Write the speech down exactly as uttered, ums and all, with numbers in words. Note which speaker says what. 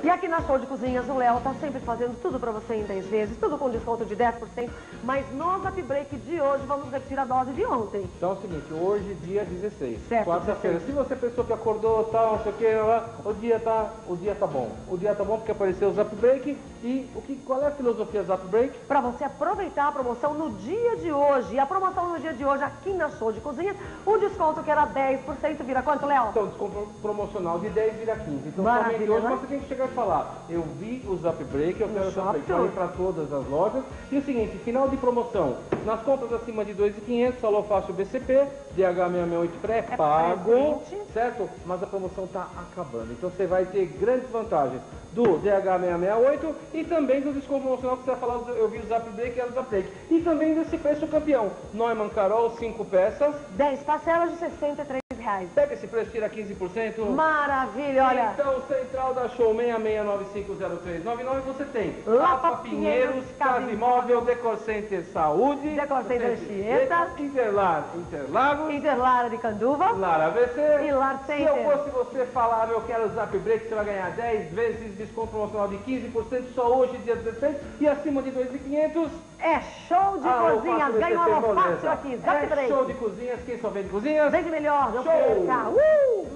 Speaker 1: E aqui na Show de Cozinhas, o Léo tá sempre fazendo tudo pra você em dez vezes, tudo com desconto de dez por cento. Mas no Zap Break de hoje, vamos repetir a dose de ontem.
Speaker 2: Então é o seguinte, hoje dia dezesseis,
Speaker 1: Certo,
Speaker 2: quarta-feira. Se você pensou que acordou, tal, não sei o que, lá, o dia tá, o dia tá bom. O dia tá bom porque apareceu o Zap Break. E o que, qual é a filosofia do Zap Break?
Speaker 1: Pra você aproveitar a promoção no dia de hoje. E a promoção no dia de hoje, aqui na Show de Cozinhas, o desconto que era dez por cento vira quanto, Léo?
Speaker 2: Então, desconto promocional de dez vira quinze. Então,
Speaker 1: Maravilha,
Speaker 2: somente hoje
Speaker 1: né?
Speaker 2: você tem que chegar e falar, eu vi o Zap Break, eu quero o Zap Break. Falei para todas as lojas. E o seguinte, final de promoção, nas compras acima de dois mil e quinhentos, Salão Fácil B C P, D H seiscentos e sessenta e oito pré-pago,
Speaker 1: presente.
Speaker 2: certo? Mas a promoção está acabando. Então você vai ter grandes vantagens do D H seiscentos e sessenta e oito e também do desconto promocional que você vai falar, eu vi o Zap Break e era o Zap Break. E também desse preço campeão. Neumann Carol, cinco peças.
Speaker 1: dez parcelas de sessenta e três reais.
Speaker 2: Pega esse preço, tira quinze por cento.
Speaker 1: Maravilha, olha.
Speaker 2: Então, Central da Show seis seis nove cinco zero três nove nove, você tem
Speaker 1: Lapa
Speaker 2: Lapa Pinheiros,
Speaker 1: Pinheiros,
Speaker 2: Casa
Speaker 1: Casa
Speaker 2: Imóvel, Decor Center Saúde,
Speaker 1: Decor Center Anchieta,
Speaker 2: Interlar, Interlagos,
Speaker 1: Interlara de Canduva
Speaker 2: Lara A V C.
Speaker 1: e Lar
Speaker 2: Se
Speaker 1: Center.
Speaker 2: eu fosse você falar, eu quero o Zap Break, você vai ganhar dez vezes desconto promocional de quinze por cento só hoje, dia dezesseis, e acima de dois mil e quinhentos.
Speaker 1: É Show de
Speaker 2: Ah,
Speaker 1: Cozinhas, ganhou a fácil aqui, Zap
Speaker 2: É
Speaker 1: Break.
Speaker 2: show de cozinhas, quem só vende cozinhas?
Speaker 1: Vende melhor, não
Speaker 2: Show.
Speaker 1: perca. Uh!